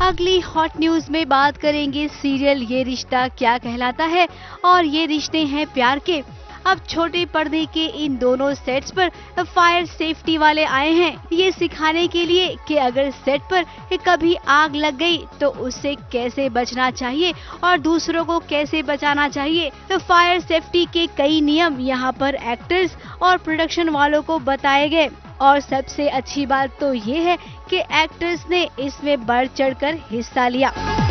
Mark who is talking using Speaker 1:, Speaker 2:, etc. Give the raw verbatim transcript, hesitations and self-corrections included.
Speaker 1: अगली hot news में बात करेंगे सीरियल ये रिश्ता क्या कहलाता है और ये रिश्ते हैं प्यार के। अब छोटे पर्दे के इन दोनों सेट्स पर फायर सेफ्टी वाले आए हैं, ये सिखाने के लिए कि अगर सेट पर कभी आग लग गई तो उससे कैसे बचना चाहिए और दूसरों को कैसे बचाना चाहिए। तो फायर सेफ्टी के कई नियम यहाँ पर एक्टर्स और प्रोडक्शन वालों को बताए गए और सबसे अच्छी बात तो ये है कि एक्टर्स ने इसमें बढ़ चढ़कर हिस्सा लिया।